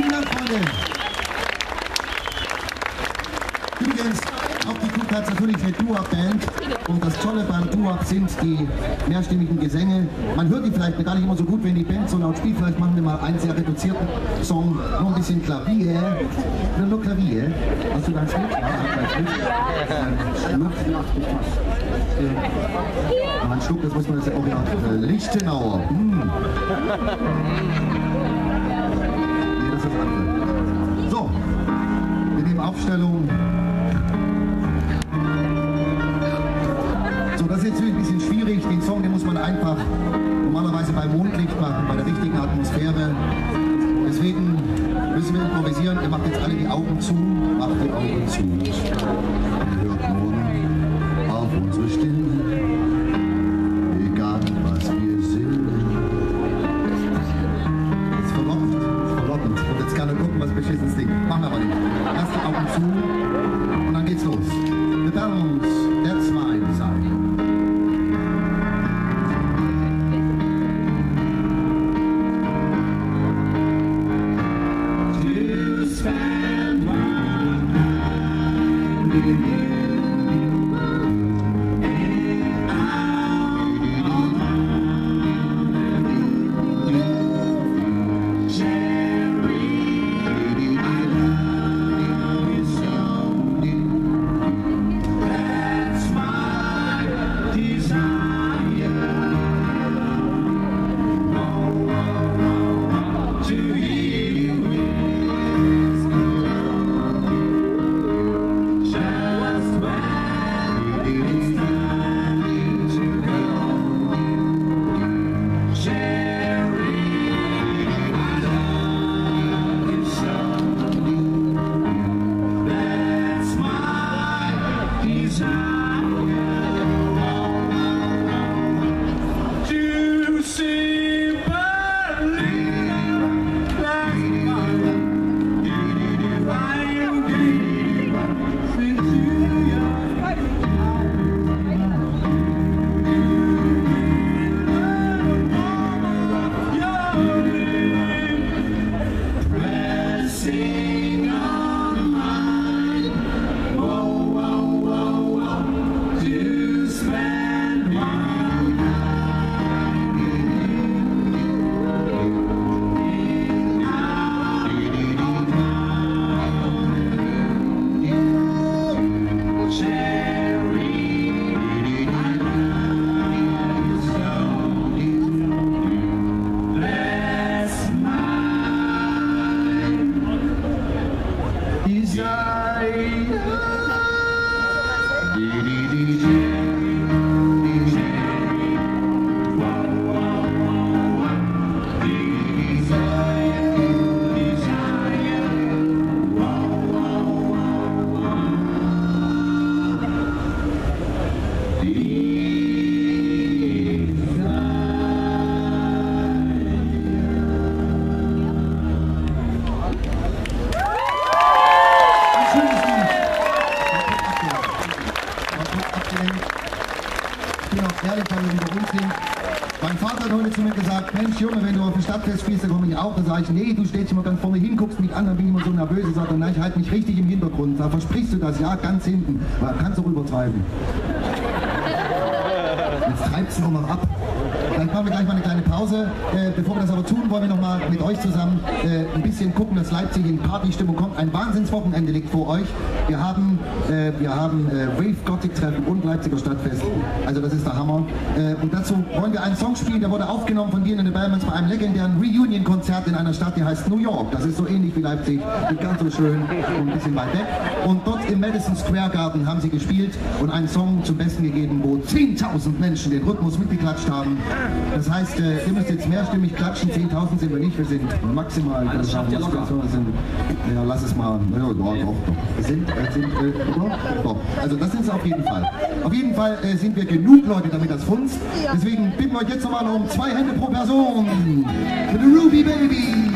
Vielen Dank, Freunde. Übrigens, auch die Crew hat natürlich eine Doo-Wop-Band und das Tolle beim Doo-Wop sind die mehrstimmigen Gesänge. Man hört die vielleicht gar nicht immer so gut, wenn die Band so laut spielt. Vielleicht machen wir mal einen sehr reduzierten Song, noch ein bisschen Klavier. Nur Klavier. Hast du dein Schnitt? Ja, ein Schluck, das muss man jetzt auch wieder. Lichtenauer. Nee, das ist das andere. So, wir nehmen Aufstellung. So, das ist jetzt ein bisschen schwierig. Den Song, den muss man einfach normalerweise bei Mondlicht machen, bei der richtigen Atmosphäre. Deswegen müssen wir improvisieren. Ihr macht jetzt alle die Augen zu. Macht die Augen zu. Hört nur auf unsere Stimme. Egal was wir sind. Ist verlockend. Und jetzt gerne gucken, was beschissenes Ding. Machen wir aber nicht. Lasst die Augen zu und dann geht's los. The Balance der zweiten Seite. Mein Vater hat heute zu mir gesagt, Mensch Junge, wenn du auf dem Stadtfest spielst, dann komme ich auch. Da sage ich, nee, du stehst immer ganz vorne hin, guckst mich an, dann bin ich immer so nervös. Sagt er, nein, ich halte mich richtig im Hintergrund. Sag, versprichst du das? Ja, ganz hinten. Aber kannst du auch übertreiben. Jetzt treibst du noch ab. Dann machen wir gleich mal eine kleine Pause. Bevor wir das aber tun, wollen wir noch mal mit euch zusammen ein bisschen gucken, dass Leipzig in Partystimmung kommt. Ein Wahnsinnswochenende liegt vor euch. Wir haben Wave Gothic Treffen und Leipziger Stadtfest. Also das ist der Hammer. Und dazu wollen wir einen Song spielen, der wurde aufgenommen von dir in den Bellmans bei einem legendären Reunion-Konzert in einer Stadt, die heißt New York. Das ist so ähnlich wie Leipzig, nicht ganz so schön und ein bisschen weit weg. Und dort im Madison Square Garden haben sie gespielt und einen Song zum Besten gegeben, wo 10.000 Menschen den Rhythmus mitgeklatscht haben. Das heißt, ihr müsst jetzt mehrstimmig klatschen, 10.000 sind wir nicht, wir sind maximal. Das schafft ihr locker. Ja, lass es mal. Ja, doch. Doch. Also das sind es auf jeden Fall. Auf jeden Fall sind wir genug Leute, damit das funzt. Deswegen bitten wir euch jetzt nochmal um 2 Hände pro Person für die Ruby Baby.